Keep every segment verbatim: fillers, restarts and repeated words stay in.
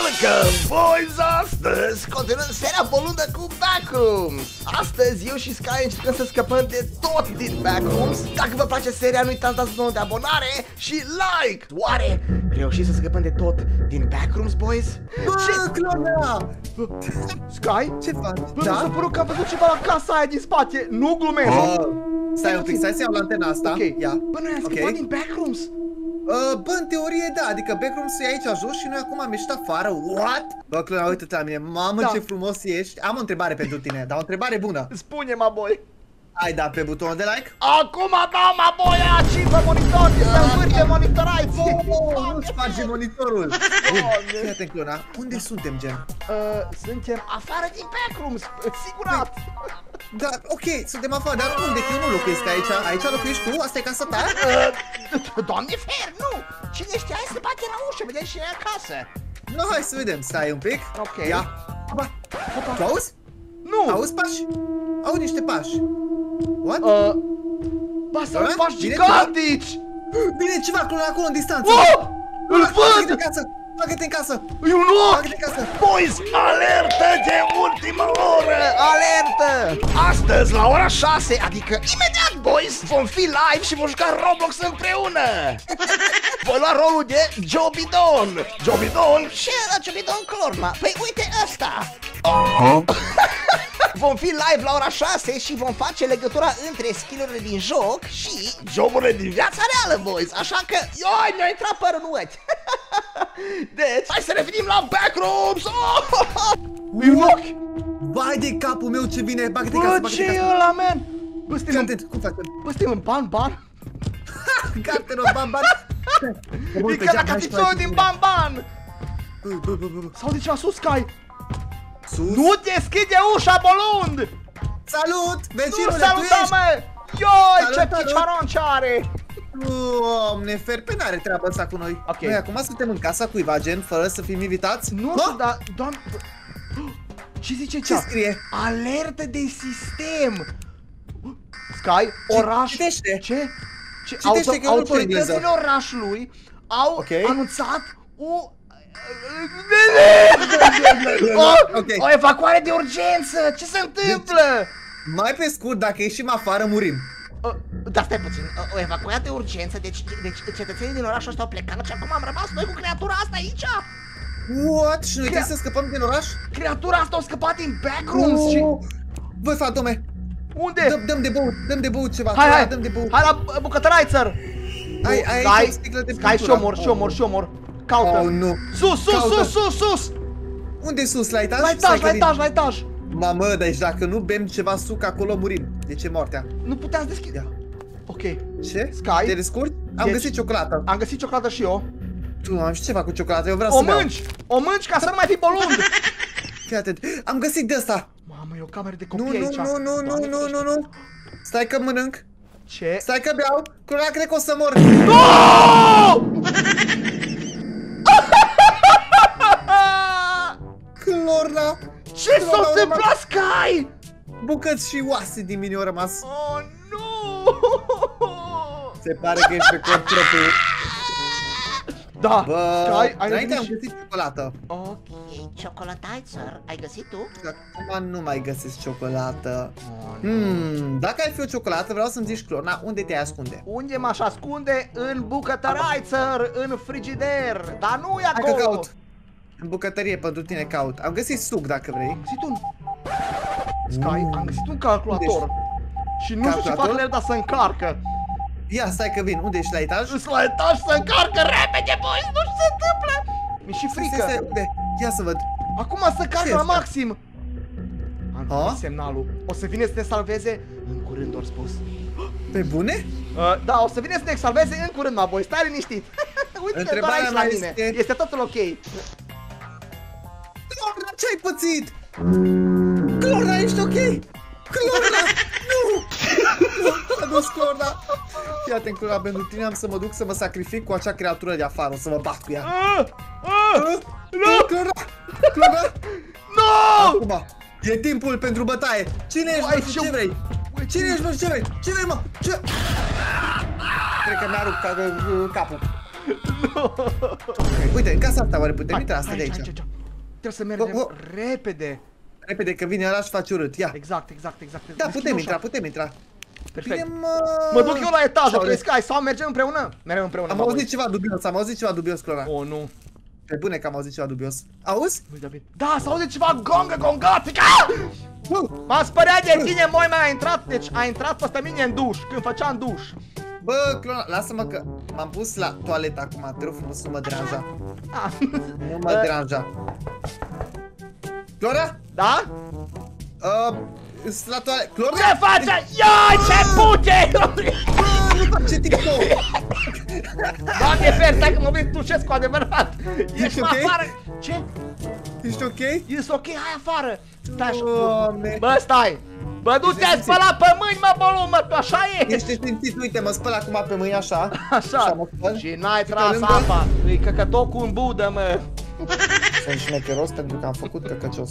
Welcome, boys! Astăzi continuăm seria volundă cu Backrooms. Astăzi eu și Sky încercăm să scăpăm de tot din Backrooms. Dacă vă place seria, nu uitați dați butonul de abonare și like. Oare reușim să scăpăm de tot din Backrooms, boys? Bă, Clona! Sky? Ce faci? Bă, Da? mi s-a părut că am văzut ceva la casa aia din spate. Nu glumesc. Oh. Stai un pic, stai să iau lantena asta. Ok. Ia. Bă, noi am scăpat Ok. din Backrooms. Uh, bă, în teorie da, adică Backrooms e aici jos și noi acum am ieșit afară. What? Bă, Clona, uite-te la mine, mamă Da. ce frumos ești. Am o întrebare pentru tine, dar o întrebare bună. Spune-mă, boy. Ai dat pe butonul de like? Acum da, mă, boia, cifă monitor, să învârte monitoraiți. Oh, nu sparge monitorul. Bun, fii atent, Clona, unde suntem, gen? Uh, suntem afară din Backrooms, sigurat. Da, ok, suntem afară, dar unde? Că eu nu locuiesc aici. Aici locuiești tu? Asta e casa ta? Uh, doamne fer, nu. Cine știe, hai să bate la ușă, vedem și e acasă. Nu, hai să vedem, stai un pic. Ok. Ia. Opa. Tu auzi? Nu. Auzi pași? Aud niște pași. What? Uh, Ba, să Ăla? nu faci Vine gigantici. Vine ceva acolo, acolo în distanță. Oh! Îl Bagă-te văd! în casă! Bagă-te în casă! E un ochi! Bagă-te în casă! Boys, alertă de ultima oră! Alertă! Astăzi, la ora șase, adică imediat, boys, vom fi live și vom juca Roblox împreună! Voi lua rolul de Jobidon! Jobidon? Ce era Jobidon, Clorna? Păi uite ăsta! Vom fi live la ora șase și vom face legătura între skillurile din joc și joburile din viața reală, boys! Așa că, ioi, mi-a intrat părul în ochi! Deci, hai să revenim la Backrooms! Oh! E un ochi! Vai de capul meu ce vine! Bagă-te în Bă, casă, bagă-te ce în e casă! ăla, man? Bă, Fii suntem în... atent, cum facem? Bă, suntem în ban, ban? Gata, bam, bam! E ca la capitonul din ban, ban! Sau de ceva sus, Sky! Sus! Nu deschide ușa, bolund! Salut! Nu Vecinule, tu salută, ești? mă! Ioi, Salut, ce salut. picioron ce are! Doamne, fer, pe n-are treaba asta cu noi. Ok. Noi acum suntem în casa cuiva, gen, fără să fim invitați. Nu Bă, știu, dar, doamne... Ce zice ce cea? scrie? Alertă de sistem! Sky, oraș... Citește. Ce? Ce? Citește, Auto- că eu nu știu autoritățile engleză. orașului au Ok. anunțat o... o, Ok. o evacuare de urgență! Ce se întâmplă? Mai pe scurt, dacă ieșim afară, murim. Uh, dar stai puțin, uh, o evacuare de urgență, deci, deci cetățenii din orașul ăsta au plecat și acum am rămas noi cu creatura asta aici? What? Și noi Crea- trebuie să scăpăm din oraș? Creatura asta a scăpat din Backrooms și... Băi, fantome, Unde? dăm, dăm de băut, dăm de băut ceva, Hai, ceva, hai, dăm de băut. hai la bucătăraițăr! Ai, ai Sky, aici o sticlă de Sky, băutură. și omor, și omor, și omor. Caută! Oh, nu. Sus, sus, Caută. sus, sus, sus! Unde sus, la etaj? La Stai etaj, că la vin. etaj, la etaj! Mamă, deci dacă nu bem ceva suc acolo, murim. De ce moartea? Nu puteam să deschid. Ia. Ok, Ce? Sky? Te descurci? Am Deci- găsit ciocolată. am găsit ciocolată și eu. Tu, am și ceva cu ciocolată, eu vreau O să beau. mânci! O mânci ca să nu mai fii bolund! Fii atent. Am găsit de asta. Mamă, e o cameră de Nu, copii nu, aici. nu, nu, nu, Doamne, nu, nu, nu. Stai că mănânc. Ce? Stai că beau. Cura, cred că o să mor. Clorna. Ce s-a întâmplat, Sky? Bucăți și oase din mine au rămas. Oh, nu! Se pare că ești pe cont propriu. Da, Bă, Sky, ai înainte am revenit și... găsit ciocolată. Ok, ciocolatațăr, ai găsit tu? Acum nu mai găsesc ciocolată. Oh, nu. Hmm, dacă ai fi o ciocolată, vreau să-mi zici, Clorna, unde te-ai ascunde? Unde m-aș ascunde? În bucătăraițăr, în frigider, dar nu e Hai că acolo. caut. În bucătărie pentru tine caut. Am găsit suc dacă vrei. Am găsit un... Sky, am găsit un calculator. Și nu știu ce fac Calculator? la el, dar se încarcă. Ia, stai că vin. Unde ești, la etaj? Îs la etaj se încarcă repede, boys, nu știu ce se întâmplă. Mi-e și Stai, stai, frică. unde? Ia să văd. Acum se carcă Ce la este? maxim. Am A? primit semnalul. O să vine să ne salveze în curând, ori spus. Pe bune? Uh, da, o să vine să ne salveze în curând, mă, boy, stai liniștit. Uite-te doar Întrebarea aici la mea mine. este- Este totul ok. Clorna, ce-ai pățit? Clorna, ești ok? Clorna, nu! A dus Clorna. Fii atent, Clorna, pentru tine am să mă duc să mă sacrific cu acea creatură de afară. O să mă bat cu ea. Ah, ah, Nu! Clorna! Clorna! no! Acum, e timpul pentru bătaie. Cine ești, Uai, mă, și ce- ce vrei? Cine ești, mă, și ce vrei? Ce vrei, mă? Ce? Cred că mi-a rupt ca- capul. Uite, în casa asta oare putem intra asta de aici? Trebuie să mergem Oh, oh. repede. Repede că vine ăla și face urât, ia. Exact, exact, exact. Da, Deschid putem ușa. intra, putem intra. Perfect. Bine, mă... Mă duc eu la etajul Sau- pe Sky sau mergem împreună? Mergem împreună. Am mă, auzit băi. ceva dubios, am auzit ceva dubios, Clora. Oh, nu. Pe bune că am auzit ceva dubios. Auzi? Ui, David. Da, s-a auzit ceva gongă, gongatică! Uh, M-am speriat de tine, moi mea, a intrat, deci a intrat peste mine în duș, când făceam duș. Bă, Clora, lasă-mă că m-am pus la toaletă acum, te rog frumos, nu mă deranja. Ah. Nu mă deranja. Clora? Da? Uh, sunt la toaletă. Clora? Ce face? Ia, ce pute! Bă, nu face TikTok! Doamne, fer, stai că mă vezi tușesc cu adevărat. Ești ok? afară. Ce? Ești ok? Ești ok, hai afară. Stai așa. Doamne. Bă, stai. Bă, du-te, ai spălat pe mâini, mă, bălu, mă, tu așa e. Ești simțit, uite, mă spăl acum pe mâini așa. Așa. mă spăl. Și n-ai Și tras pe lângă- apa. E căcătocul în budă, mă. Sunt șmecheros pentru că am făcut căcăcios.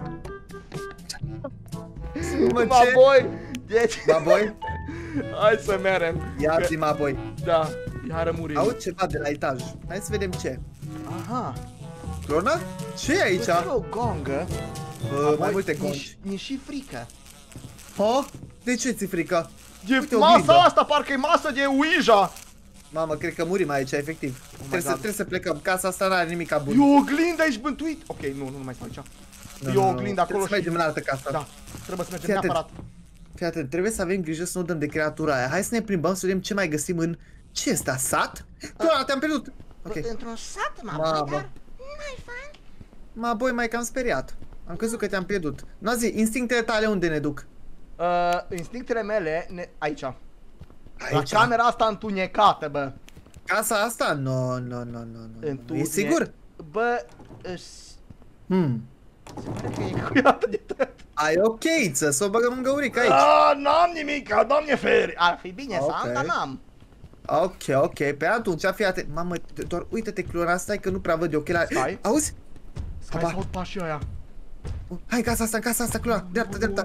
Mă, Mă, ce? boi. Deci, Baboi? hai să merem. Ia Că- zi, baboi. Da, iară murim. Aud ceva de la etaj. Hai să vedem ce. Aha. Clona? Ce e aici? E o gongă. Bă, mai multe Mi-e gongi. și- Mi-e și frică. Ha? De ce ți-e frică? E Uite, o masa oglindă. asta, parcă e masă de Ouija. Mamă, cred că murim aici, efectiv. Trebuie să, God. trebuie să plecăm. Casa asta n-are nimic bun. E o oglindă, ești bântuit. Ok, nu, nu, nu mai stau aici. E o oglindă acolo Trebuie să mergem în altă casă. Da, trebuie să mergem Fii atent. neapărat. Fii atent, trebuie să avem grijă să nu dăm de creatura aia. Hai să ne plimbăm să vedem ce mai găsim în... Ce este, sat? Clora, te-am pierdut! Ok. Într-un sat, mă, Mamă. băi, dar n-ai fan? Ma, boi, mai cam speriat. Am crezut că te-am pierdut. Nu zi, instinctele tale unde ne duc? Uh, instinctele mele, ne... aici. La Aici. camera asta întunecată, bă. Casa asta? Nu, nu, nu, nu, nu. Întune- E sigur? Bă, își... Hmm. se pare că e cuiată de tot. Ai o cheiță, să o băgăm în găurică aici. Ah, n-am nimic, doamne feri. Ar fi bine să am, Ok. dar n-am. Ok, ok, pe atunci, fii atent. Mamă, doar uită-te, Clora, stai că nu prea văd de ochelari. Stai. Auzi? Stai să aud pașii ăia. Hai în casa asta, în casa asta, Clora, dreapta, dreapta.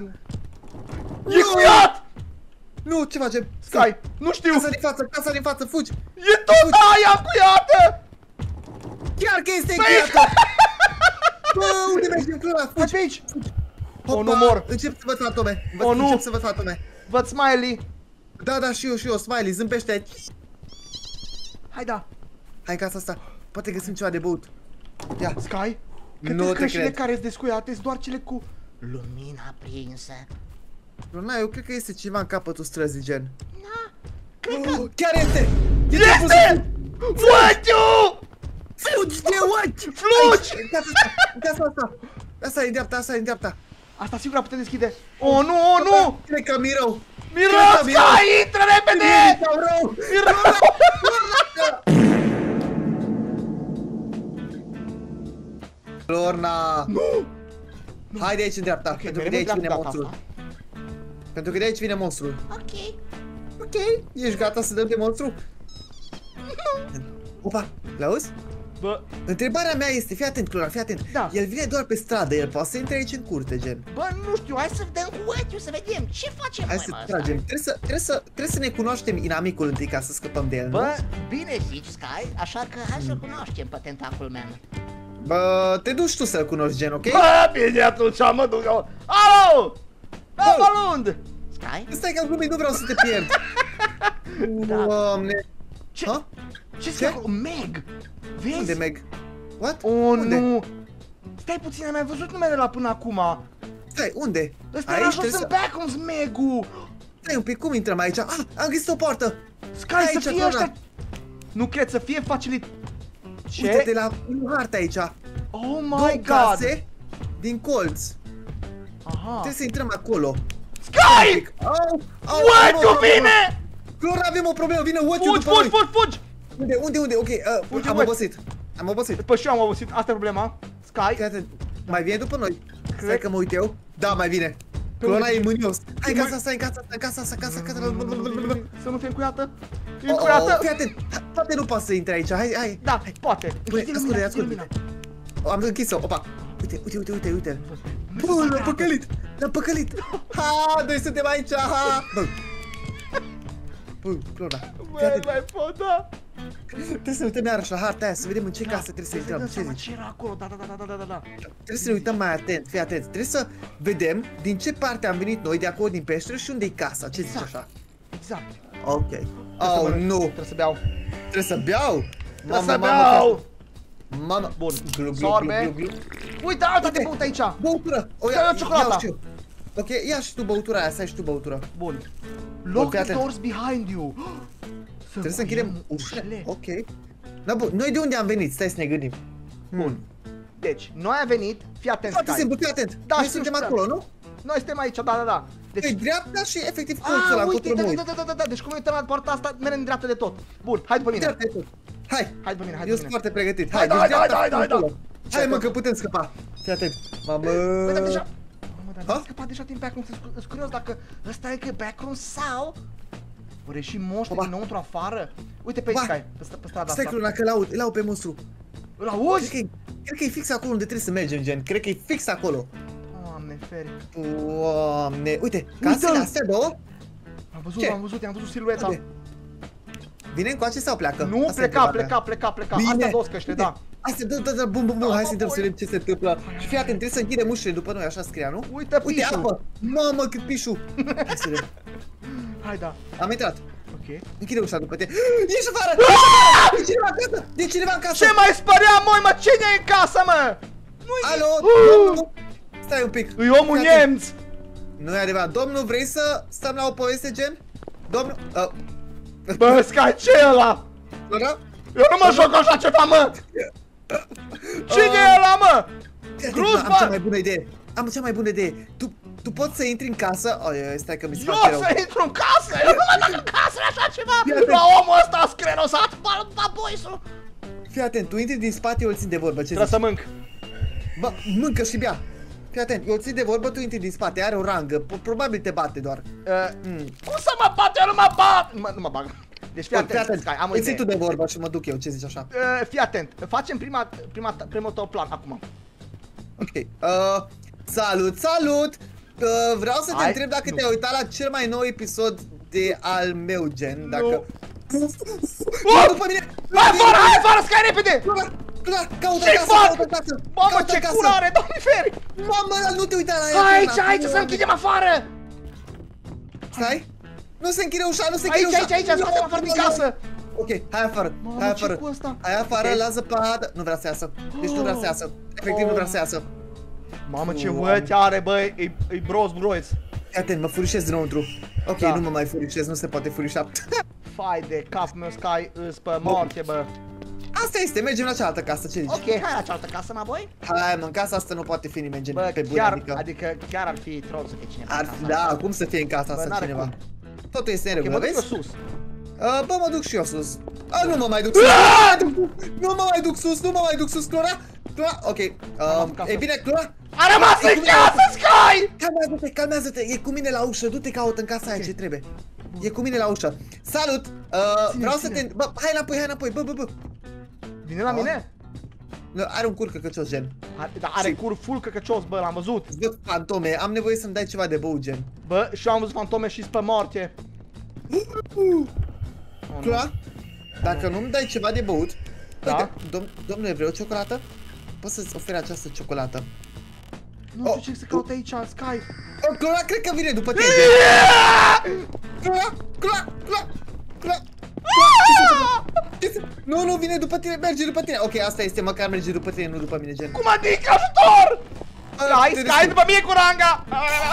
E cuiat! Nu, ce facem? Stai, nu știu. Casa din față, casa din față, fugi! E tot aia cuiată! Chiar că este Băi! încheiată! Bă, unde mergem, Clora? Hai Fugi! pe aici. Hopa, O, nu mor. Încep să văd fatome. O, nu. Încep să văd fatome. Văd smiley. Da, da, și eu, și eu, Smiley, zâmbește. Hai da. Hai în casa asta. Poate găsim ceva de băut. Ia. Sky? Nu Câte te cășile cred. care sunt descuiate sunt doar cele cu... Lumina prinsă. Luna, eu cred că este ceva în capătul străzii, gen. Na, cred că... Oh, chiar este! Este! What? Fugi de ochi! Flugi! În casa asta, în casa asta. Asta e în dreapta, asta e în dreapta. Asta sigur putem deschide. Oh, nu, oh, nu! Cred că mi rău. Miros, Cred că Sky, intră repede! Mi rău. Miros! Lorna! Nu! Hai de aici în dreapta, Ok, pentru că mereu de aici în vine dreapta monstrul. asta. Pentru că de aici vine monstrul. Ok. Ok, ești gata să dăm de monstru? Opa, l-auzi? Bă, Întrebarea mea este, fii atent, Clora, fii atent. Da. El vine doar pe stradă, el poate să intre aici în curte, gen. bă, nu știu, hai Hai să dăm cu ochiul să vedem ce facem Hai noi, să mă, tragem. Trebuie să, trebuie să, trebuie să ne cunoaștem inamicul întâi ca să scăpăm de el, nu? Bă, Bine zici, Sky, așa că hai să cunoaștem pe tentacul man. Bă, te duci tu să-l cunoști, gen, ok? bă, bine atunci mă duc eu. Alo! Bă, Balund! Sky? Stai că am glumit, nu vreau să te pierd. Da. Doamne. Ce? Ha? Ce Ce? scrie acolo? Meg! Vezi? Unde, Meg? What? Oh, unde? nu! Stai puțin, ai mai văzut numele la până acum? Stai, unde? Ăsta era Aici jos trebuie în să... back, Megu! Stai un pic, cum intrăm aici? Ah, am găsit o poartă! Sky, Aici, să fie Clora. ăștia... Nu cred să fie facilit... Uite-te Ce? la în hartă aici. Oh Două my god! case din colț. Aha! Trebuie să intrăm acolo. Sky! Au, au, avem What, o tu problemă. vine! Clora, avem o problemă, vine What Fugi, după fugi, noi. fugi, fugi! Unde, unde, unde? Ok, uh, Fugi, am What. obosit. Am obosit. Păi și eu am auzit, asta e problema. Sky, Fii atent, mai vine după noi. Stai Cred- că mă uit eu. Da, mai vine. Pe Clora unde? e mânios. Hai în E casa asta, în casa asta, în casa asta, casa asta, casa asta. să nu fie încuiată. E Oh, oh, încuiată! fii atent, poate nu poate să intre aici, hai, hai. Da, poate. Pune, Închide ascultă, lumina, ascultă. închide lumina. Am închis-o, opa. Uite, uite, uite, uite, uite. Nu Bă, se l-am facă păcălit, l-am păcălit. Ha, noi suntem aici, ha. Bă. Bă, Clora, fii Băi, atent. mai pot, da. Trebuie să ne uităm iarăși la harta aia, să vedem în ce casă trebuie să intrăm. Ce zici? Ce era acolo? Da, da, da, da, da, da. Trebuie să ne uităm mai atent, fii atent. Trebuie să vedem din ce parte am venit noi, de acolo din peșteră și unde e casa. Ce zici așa? Exact. Ok. Oh, nu. Trebuie să beau. Trebuie să beau? Trebuie să beau! Mamă. Bun. Glu, glu, Sorbe. glu, glu. Uite, alta de Uite. băut aici. Băutură. O Să iau ciocolata. iau și eu. Ok, ia și tu băutura aia, să ai și tu băutură. Bun. Lock fii the atent. doors behind you. Trebuie să închidem ușile. Ok. Da, bun. Noi de unde am venit? Stai să ne gândim. Bun. Deci, noi am venit, fii atent, Foarte Sky. simplu, fii atent. Da, Noi știu, suntem știu. acolo, nu? Noi suntem aici, da, da, da. Deci, Pe dreapta și efectiv colțul ăla, ah, uite, încotro da, noi. da, da, da, da, da, deci cum uităm la poarta asta, merem în dreapta de tot. Bun, hai după mine. Dreapta e tot. Hai. Hai după mine, hai Eu după sunt mine. foarte pregătit. Hai, Hai, da, deci da, dreapta da, și da, da. acolo. Hai mă, că putem scăpa. Fii atent. Mamă. Uite, deja... Mamă, dar Ha? n-am scăpat deja din backroom, sunt curios dacă ăsta e că e backroom sau... Oare și monștri Oba. dinăuntru afară? Uite pe aici, Ba. Sky, pe, sta- pe strada Stai asta. Cluna, că l-aud, îl aud pe monstru. Îl Cred auzi? că, e, cred că e fix acolo unde trebuie să mergem, gen. Cred că e fix acolo. Doamne, feri. Doamne. Uite, casele astea două. Am văzut, Ce? am văzut, am văzut silueta. Unde? Vine încoace sau pleacă? Nu, Asta e pleca, întrebarea. pleca, pleca, pleca. Bine. Astea două scăște, Uite, da. Astea, da, da, da, bun, bun, bun, hai să intrăm să Apoi. vedem ce se întâmplă. Și fii atent, trebuie să închidem ușile după noi, așa scria, nu? Uite Uite, pișul. apă! Mamă, cât pișu! Hai să vedem. Hai, da. Am intrat. Ok. Închide ușa după tine. Ești afară! Ești afară! E cineva în casă! E cineva în casă! Ce mai spărea, moi, mă? Cine e în casă, mă? Nu-i... Alo, Uh! domnul! Stai un pic. E omul Fii atent. nemț. Nu e adevărat. Domnul, vrei să stăm la o poveste, gen? Domnul... Uh, Bă, Sky, ce e ăla? Flora? Eu nu mă joc așa ceva, mă! Cine e ăla, mă? Fii atent, Gruz, am cea bă! mai bună idee. Am cea mai bună idee. Tu, tu poți să intri în casă... Oh, stai că mi se Eu face rău. să intru în casă? Eu nu mă duc în casă la așa ceva! Fii atent. La omul ăsta sclerosat, bă, boisul! Fii atent, tu intri din spate, eu îl țin de vorbă, ce Trebuie zici? să mânc. Bă, mâncă și bea. Fii atent, eu îl țin de vorbă, tu intri din spate, are o rangă, po- probabil te bate doar. Uh, Hmm. Cum să mă bat? Eu nu mă bat! Nu mă, nu mă bag. Deci fii Bă, fii atent, Sky, am o îl ții idee. tu de vorbă și mă duc eu, ce zici așa? Uh, fii atent, facem prima, prima, primul tău plan acum. Ok. Uh, salut, salut! Uh, vreau să te Hai, întreb dacă nu. te-ai uitat la cel mai nou episod de al meu, gen, dacă... Nu. Nu, după mine! Hai afară, hai afară, Sky, repede! Cluna, Cluna, caută Ce casă, fac? caută casă! Mamă, caută ce casă. curare, doamne feri! Mamă, dar nu te uita la ea! Hai aici, Cluna, aici, să Doamne. închidem afară! Stai! Nu se închide ușa, nu se închide Aici, ușa! aici, aici, scoatem afară din casă! Ok, hai afară, Mamă, hai ce afară. cu ăsta? Hai afară, Ok. la zăpadă. Nu vrea să iasă. Deci nu vrea să iasă. Efectiv nu vrea să iasă. Mamă, ce Doamne. văți are, băi, e, e bros, broiț. Fii atent, mă furișez dinăuntru. Ok, Da. nu mă mai furișez, nu se poate furișa. Fai de cap meu, Sky, îs pe moarte, bă. Asta este, mergem la cealaltă casă, ce zici? Ok, hai la cealaltă casă, mă, boi? Hai, mă, în casa asta nu poate fi nimeni, gen, Bă, pe bune, chiar, adică... adică chiar ar fi troll să fie cineva Ar în fi, casa da, asta. cum să fie în casa Bă, asta n-are cineva? cum. Totul este în Ok, regulă, mă duc eu vezi? sus. Uh, bă, mă duc și eu sus. A, nu mă mai duc sus. Nu mă mai duc sus, nu mă mai duc sus, Clora. Clora, ok. Uh, casă. e bine, Clora? A rămas E în cu mine. casă, Sky! Calmează-te, calmează-te, e cu mine la ușă, du-te caută în casa aia ce trebuie. E cu mine la ușă. Salut! Uh, Ține, vreau să ține. te... Bă, hai înapoi, hai înapoi, bă, bă, bă. Vine la Ah. mine? Nu, are un cur căcăcios, gen. Are, da, are cur full căcăcios, bă, l-am văzut. Îți văd fantome, am nevoie să-mi dai ceva de băut, gen. Bă, și eu am văzut fantome și pe moarte. Clora, dacă nu-mi dai ceva de băut... Da? Uite, dom domnule, vrei o ciocolată? Poți să-ți oferi această ciocolată. Nu știu Oh. ce să caute aici, Sky. Oh, Clora, cred că vine după tine, gen. Clora, Clora, Clora, Clora. Ce se- Nu, nu, vine după tine, merge după tine. Ok, asta este, măcar merge după tine, nu după mine, gen. Cum adică ajutor? Ah, Hai, te Sky, descurc. după mine cu ranga!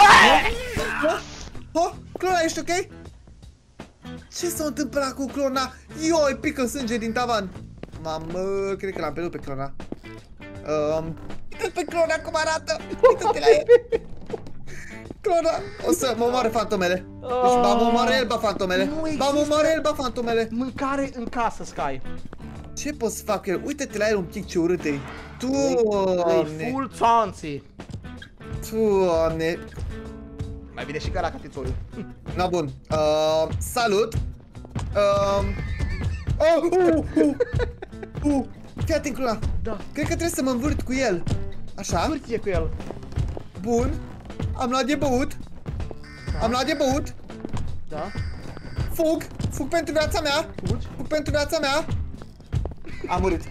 Oh, Clona, ești ok? Ce s-a întâmplat cu Clona? Io, îi pică sânge din tavan. Mamă, cred că l-am pierdut pe Clona. Um, uite pe Clona cum arată. Uite-te la el. Clona, o să mă omoare fantomele. Deci ba mă omoare el, ba fantomele. Nu Ba mă există. omoare el, ba fantomele. Mâncare în casă, Sky. Ce pot să fac eu? Uite-te la el un pic ce urât e. E Doamne, full țanții. Doamne. Mai bine și gara catițoiul. Na bun. Uh, salut. Um, oh, uh, uh, uh. Fii atent, Clona. Da. Cred că trebuie să mă învârt cu el. Așa. Hârtie cu el. Bun. Am luat de băut. Am luat de băut. Da. Fug. Fug pentru viața mea. Fugi. Fug pentru viața mea. Am murit.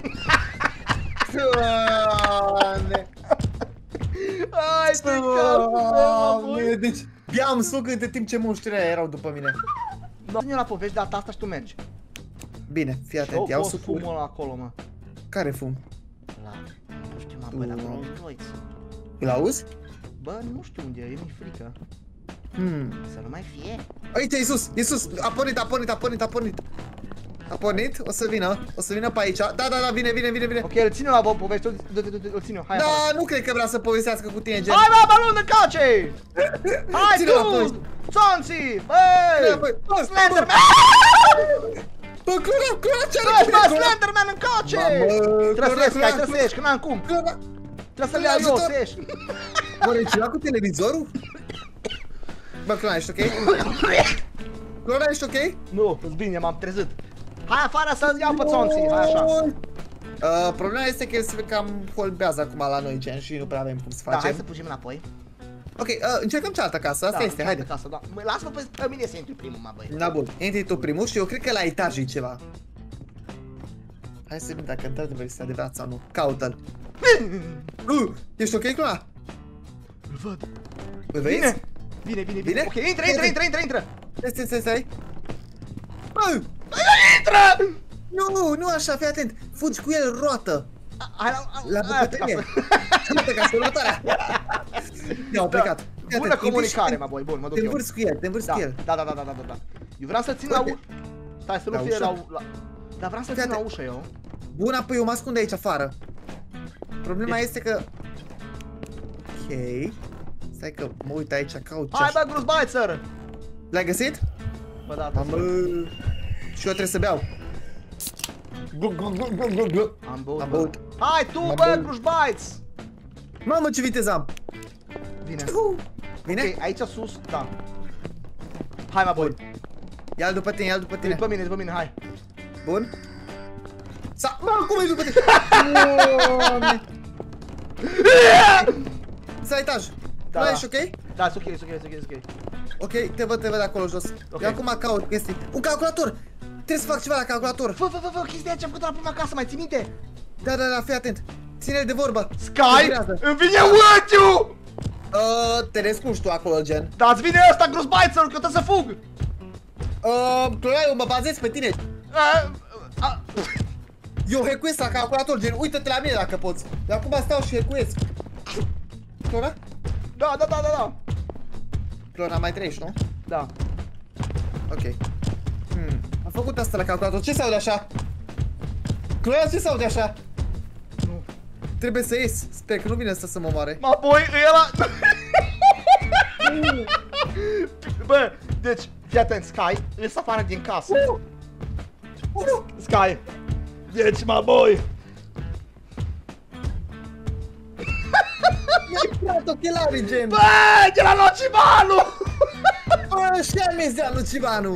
Doamne. Hai de Doamne, deci beam suc între timp ce muștrii aia erau după mine. Ține la povești, data asta și tu mergi. Bine, fii atent, iau sucuri. fumul ăla acolo, mă. Care fum? La... Nu știu, mă, bă, dacă nu toiți. Îl auzi? Bă, nu știu unde e, e mi frică. Hmm. Să nu mai fie. Aici, e sus, e sus, a pornit, a pornit, a pornit, a pornit. A pornit, o să vină, o să vină pe aici. Da, da, da, vine, vine, vine, vine. Ok, îl ține la poveste, îl ține, hai. Da, nu cred că vrea să povestească cu tine, gen. Hai, bă, balon de cace! Hai tu! Țonții! Băi! Slenderman! Bă, Clora, Clora, ce are? Bă, Slenderman în cace! Trebuie să ieși, Sky, trebuie să ieși, că n-am cum. Trebuie să le iau eu, să ieși. Bă, e ceva cu televizorul? Bă, Clora, ești ok? Clora, ești ok? Nu, îți bine, m-am trezit. Hai afară să iau pe țonții, hai așa. Uh, problema este că el se cam holbează acum la noi, gen, și nu prea avem cum să facem. Da, hai să fugim înapoi. Ok, uh, încercăm cealaltă casă, asta da, este, haide. Casă, da. Lasă-mă pe, pe mine să intri primul, mă, băi. Da, bun, intri tu primul și eu cred că la etaj e ceva. Hai să vedem dacă într-adevăr este adevărat sau nu. Caută-l. uh, ești ok, Clora? Îl văd. Îl vezi? Bine, bine, bine, bine. Ok, intră, intră, intră, intră, intră. Stai, stai, stai, stai. Bă! Intră! Nu, nu așa, fii atent. Fugi cu el roată. Hai la... La bucătărie. Uite ca următoarea. I-au plecat. Bună comunicare, mă, boi, bun, mă duc eu. Te învârți cu el, te învârți cu el. Da, da, da, da, da, da. Eu vreau să țin la ușă. Stai, să nu fie la... Dar vreau să țin la ușă eu. Bun, apoi eu mă ascund aici afară. Problema este că... Ok. Stai că mă uit aici, caut ce. Hai, bă, Gruzbaițăr! L-ai găsit? Bă, da, Mamă. Și eu trebuie să beau. Am băut, Am băut. Hai tu, bă, Gruzbaiț! Mamă, ce viteză am! Bine. Vine? Ok, aici sus, da. Hai, mă, boi. Ia-l după tine, ia-l după tine. După mine, după mine, hai. Bun. Sa... Mă, cum e după tine? Doamne. Să etaj. Da, nu ești ok? Da, e ok, e ok, e ok, e ok. Ok, te văd, te văd acolo jos. Eu acum caut chestii. Un calculator! Trebuie să fac ceva la calculator. Fă, fă, fă, fă, chestia ce am făcut la prima casă, mai ții minte? Da, da, da, fii atent. Ține-l de vorbă. Sky, îmi vine ochiul! Uh, te descurci tu acolo, gen. Da, îți vine ăsta, Gruzbaițăr, că trebuie să fug! Uh, Clora, eu mă bazez pe tine. Uh, uh, Eu hackuiesc la calculator, gen, uită-te la mine dacă poți. Eu acum stau și hackuiesc. Clora? Da, da, da, da, da. Clora, mai trăiești, nu? Da. Ok. Hmm. Am făcut asta la calculator. Ce se aude așa? Clora, ce se aude așa? Nu. Trebuie să ies. Sper că nu vine asta să mă moare. Mă, boi, e ăla... Bă, deci, fii atent, Sky, ies afară din casă. Sky. Deci, mă, boi. Mi-ai dat ochelarii, gen. Bă, de la Nocibanu! Bă, și am de lui Cibanu.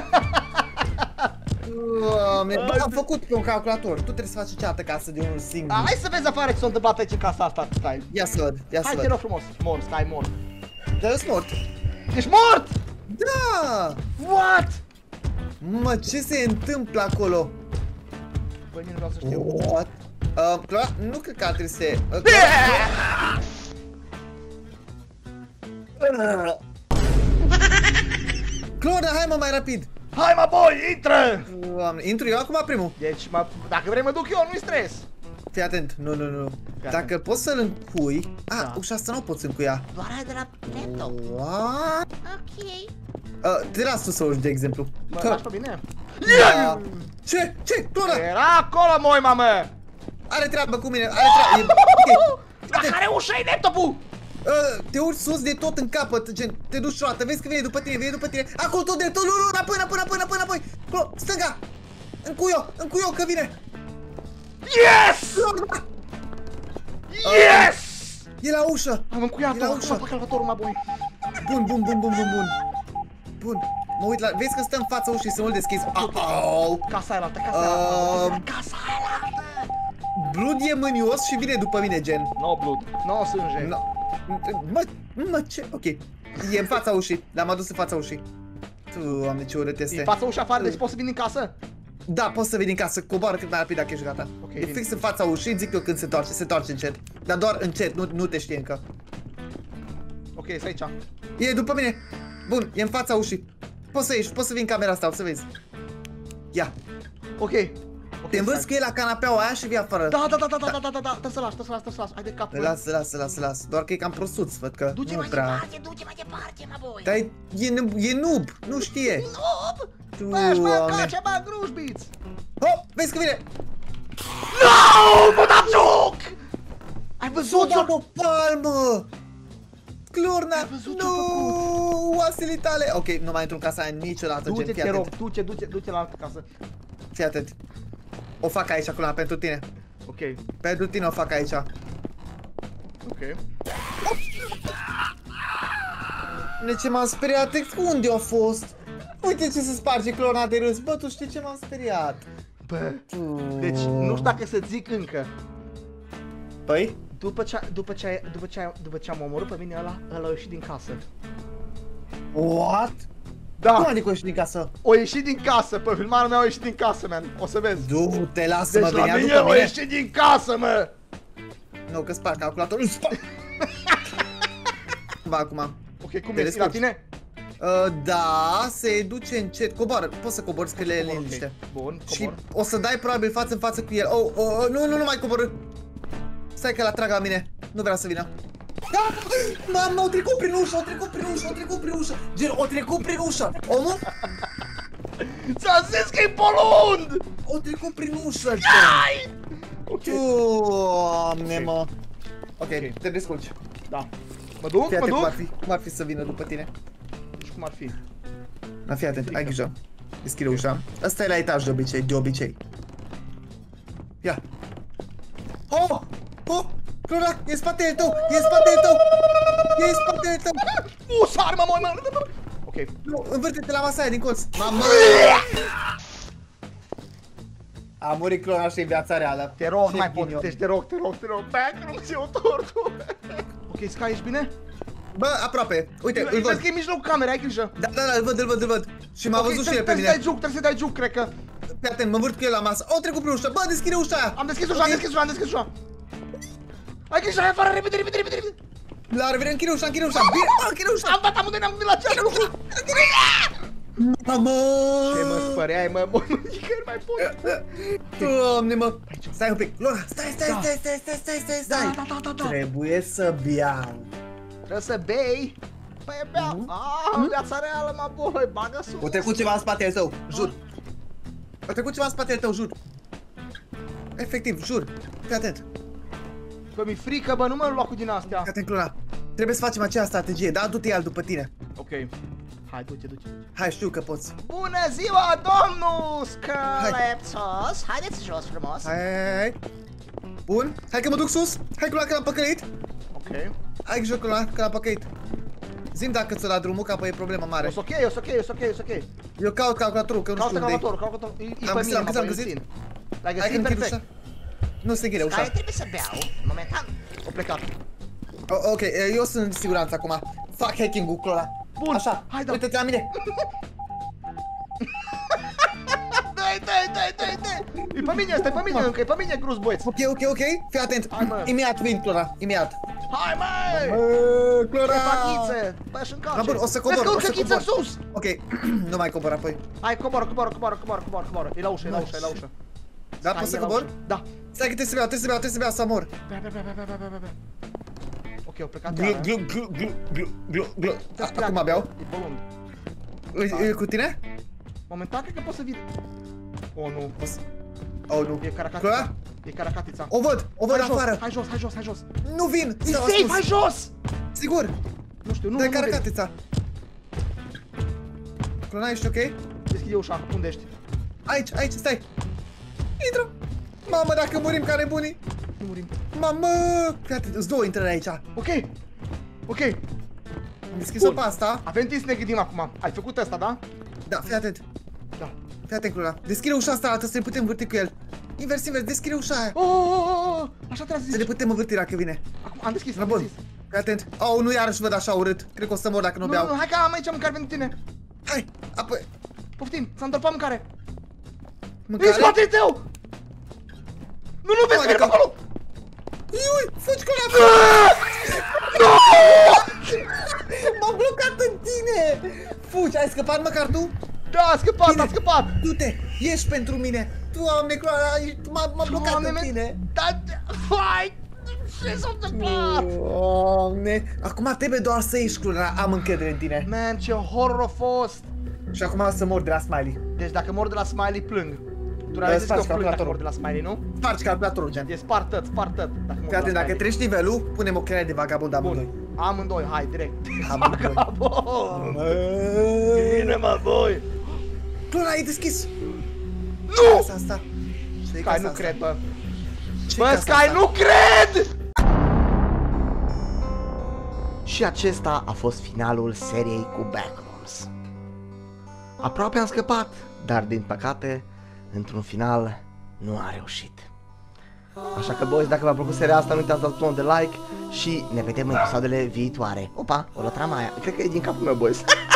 Doamne, bă, am făcut pe un calculator. Tu trebuie să faci cealaltă casă de unul singur. Hai să vezi afară ce s-a întâmplat aici în casa asta, Sky. Ia să văd, ia să Hai, văd. te rog frumos. Mor, Sky, mor. Dar eu sunt mort. Ești mort? Da! What? Mă, ce se întâmplă acolo? Băi, nu vreau să știu. What? Uh, Clora, nu cred că ar trebui să... Uh, Clora... Clora, hai mă mai rapid! Hai, mă, boi, intră! Doamne, intru eu acum primul. Deci, mă, dacă vrei mă duc eu, nu-i stres. Fii atent, nu, nu, nu. Dacă poți să-l încui... Ah, da. Ușa asta nu poți încuia. Doar aia de la laptop. What? Ok. Uh, te las tu să uși, de exemplu. Mă lași pe mine? Da. Ce? Ce? Clora! Era acolo, moi, mamă! Are treabă cu mine, are treabă. Okay. Dar care ușa e laptopul? Uh, te urci sus de tot în capăt, gen, te duci roată, vezi că vine după tine, vine după tine. Acolo tot de tot, nu, nu, înapoi, înapoi, înapoi, înapoi, înapoi. Acolo, stânga. Încuio, încuio că vine. Yes! Clora! Yes! E la ușă. Am încuiat-o, la acum ușă. pe calculatorul, mă, boi. Bun, bun, bun, bun, bun, bun. Bun. Mă uit la... Vezi că stă în fața ușii să nu-l deschizi. Au! Casa aia altă, casa aia altă. Casa aia altă. Blood e mânios și vine după mine, gen. No blood, no sânge. No. Mă, mă, ce? Ok. E în fața ușii. L-am adus în fața ușii. Doamne, ce urât E este. în fața ușa afară, deci poți să vin în casă? Da, poți să vii din casă, coboară cât mai rapid dacă ești gata. Okay, e fix în fața ușii, zic eu când se întoarce, se întoarce încet. Dar doar încet, nu, nu te știe încă. Ok, stai aici. E după mine. Bun, e în fața ușii. Poți să ieși, poți să vii în camera asta, o să vezi. Ia. Ok. Te învârți cu el la canapeaua aia și vii afară. Da, da, da, da, da, da, da, da, da, trebuie să lași, trebuie să lași, trebuie să lași, hai de capul. Lasă, lasă, lasă, lasă. Doar că e cam prostuț, văd că Duce nu mai prea. departe, duce mai departe, mă, boi. Dar e, e, nub- e noob, nu știe. Noob? Băi, aș mai Doamne. încace, bă, grușbiți. Hop, vezi că vine. No, Bodaciuc! Ai văzut? O, o palmă! Clorna! Ai văzut ce-a Nu, oasele tale! Ok, nu mai intru în casa aia niciodată, Du-te, gen, fii te rog, atent. du-te, du-te, du-te la altă casă. Fii atent. O fac aici, acolo, pentru tine. Ok, Pentru tine o fac aici. ok. De ce m-am speriat? Unde a fost? Uite ce se sparge clona de râs. Bă, tu știi ce m-am speriat? Bă, deci nu știu dacă să zic încă. Păi? După ce, după ce, după ce, după ce am omorât pe mine ăla, ăla a ieșit din casă. What? Da, Cum adică ești din casă? o ieșit din casă, pe filmarea mea a ieșit din casă, man. O să vezi. Du-te, lasă-mă, Deci la venea mine după a mine. ieșit din casă, mă. Nu, că sparg calculatorul. Sparg. Va acum. Ok, cum Te ești? La descurci. tine? Uh, da, se duce încet. Coboară, poți să cobori că le e Cobor, ok. liniște. Bun, Și cobor. o să dai probabil față în față cu el. Oh, oh, oh, nu, nu, nu mai coborâ. Stai că l atrag la mine. Nu vrea să vină. Da! Mamă, o trecut prin ușă, o trecut prin ușă, o trecut prin ușă. Gen, o trecut prin ușă. Omul? Ți-am zis că e polund! O trecut prin ușă, gen. Ai! Ok. Doamne, mă. Ok, te descurci. Da. Mă duc, Fii mă atent cum duc? ar fi, cum ar fi să vină după tine. Și cum ar fi? Da, fii atent, ai grijă. Deschide ușa. Ăsta e la etaj de obicei, de obicei. Ia. Oh! Oh! Clora, e în spatele tău! E în spatele tău! E în spatele tău! U, sar, mă, mă, mă, mă. Ok. Nu, învârte-te la masa aia din colț. Mamă! A murit Clona și în viața reală. Te rog, Ce nu mai pot, ghinion. deci te rog, te rog, te rog, back, nu-mi ți-o tortul. Ok, Sky, ești bine? Bă, aproape. Uite, îl Vezi văd. că e în mijlocul camerei, ai grijă. Da, da, da, îl văd, îl văd, îl văd. Și m-a Ok, văzut și trebuie- el pe Trebuie să dai mine. juc, trebuie să dai juc, cred că. Fii atent, mă învârt cu el la masă. O, trecut prin ușă. Bă, deschide ușa aia. Am deschis ușa, am Ok. deschis ușa, am deschis ușa. Ai grijă, hai afară, repede, repede, repede, repede. La revedere, închide ușa, închide ușa. Bine, bă, închide ușa. Am dat amândoi, ne-am gândit la cealaltă lucru. Mamă! Ce mă spăreai, mă, bă, nicăieri mai pot. Doamne, mă! Stai un pic, Lora, stai, stai, Da. stai, stai, stai, stai, stai, stai! Da, da, da, da, da. Trebuie să beau. Trebuie să bei. Păi e bea. Ah, viața reală, mă, boi, bagă sus. O trecut ceva în spatele tău, jur. O trecut ceva în spatele tău, jur. Efectiv, jur. Fii atent. Bă, mi-e frică, bă, nu mă lua cu din astea. Fii atent, Lora. Trebuie să facem aceeași strategie, da? Du-te el după tine. Ok. Hai, du-te, du-te. Hai, știu că poți. Bună ziua, domnul Scălepțos! Haideți jos frumos! Hai, hai, hai. Bun, hai că mă duc sus. Hai, Lora, că l-am păcălit. Ok. Hai grijă, Lora, că l-am păcălit. Zim dacă ți-o la drumul, că apoi e problemă mare. O să ok, o să ok, o să ok, o să ok. Eu caut calculatorul, că nu Caută știu unde e. calculatorul, calculatorul. E, e Am pe găsit, mine, am mă, găsit, am băi, găsit. îl țin. L-ai Hai că găsit închid perfect. ușa. Nu se închide ușa. Care trebuie să beau, momentan. O plecat. O- Ok, eu sunt în siguranță acum. Fac hacking-ul, Clora. Bun, Așa, hai, da. uite-te la mine. Dai, dai, dai, dai, dai! E pe mine ăsta, e pe mine încă, e pe mine gruz, băieți. Ok, ok, ok, fii atent. Hai, mă. Imediat vin, Clora, imediat. Hai, măi! Bă, Ce Clora! fachițe! Bă, și încarce. Da, bun, o să cobor, Vezi că o să încă chiță în cobor. sus! Ok, nu mai cobor apoi. Hai, coboară, coboară, coboară, coboară, coboară, coboară. E la ușă, e la ușă, e la ușă. Da, Hai, poți să e la cobor? ușă. Da. Stai că trebuie să beau, trebuie să beau, trebuie să beau, să mor. Bea, bea, bea, bea, bea, bea, bea, bea. Ok, o plecat Glu, iară. glu, glu, glu, glu, glu, glu. Trebuie să Acum pleacă. beau. E bolund. E- e cu tine? Momentan cred că poți să vii. O, nu. Oh, nu. E caracatița. Clora? E caracatița. O văd, o văd Hai jos, afară. hai jos, hai jos, hai jos. Nu vin, E stau safe, ascuns. hai jos! Sigur, Nu știu, nu, de nu, nu, vede. caracatița. Clona, ești ok? Deschide ușa, unde ești? Aici, aici, stai. Intră. Mamă, dacă murim ca nebunii. Nu murim. Mamă, fii atent, îți două intrări aici. Am Ok. Ok. deschis-o Bun. pe asta. Avem timp să ne gândim acum. Ai făcut asta, da? Da, fii atent. Da. Fii atent, Clora. Deschide ușa asta, arată să ne putem învârti cu el. Invers, invers, deschide ușa aia. Oh, oh, oh, oh. Așa trebuie să Să ne zici. putem învârti dacă vine. Acum am deschis, Da, am bun. deschis. Fii atent. Oh, nu iarăși văd așa urât. Cred că o să mor dacă nu Nu, nu, beau. nu, hai că am aici mâncare pentru tine. Hai, apoi. Poftim, s-a întors pe mâncare. Mâncare? În spatele tău! Nu, nu, vezi că acolo! Iui, fugi cu la Nu! M-am blocat în tine! Fugi, ai scăpat măcar tu? Da, a scăpat, a scăpat! Du-te, ieși pentru mine! Doamne, Clara, ești- m-a m-a blocat Doamne, în me- tine! Da, hai! Ce s-a întâmplat? Doamne, acum trebuie doar să ieși, Clara, am încredere în tine. Man, ce horror a fost! Și acum să mor de la Smiley. Deci dacă mor de la Smiley, plâng. Tu Da, realizezi că eu spargi plâng dacă calculatorul. mor de la Smiley, nu? Spargi calculatorul, gen. E spart tot, spart tot. Dacă mor Fii atent, de la dacă Smiley. treci nivelul, punem o creare de vagabond amândoi. Bun, amândoi, hai, direct. Amândoi. Vagabond! Bine, mă, voi! Clara, ai deschis! Nu! Casa asta. Ce-i Sky, casa nu asta? cred, bă. Ce-i Bă, casa Sky, asta? nu cred! Și acesta a fost finalul seriei cu Backrooms. Aproape am scăpat, dar din păcate, într-un final, nu a reușit. Așa că, boys, dacă v-a plăcut seria asta, nu uitați să dați un de like și ne vedem în episoadele viitoare. Opa, o lătram aia. Cred că e din capul meu, boys.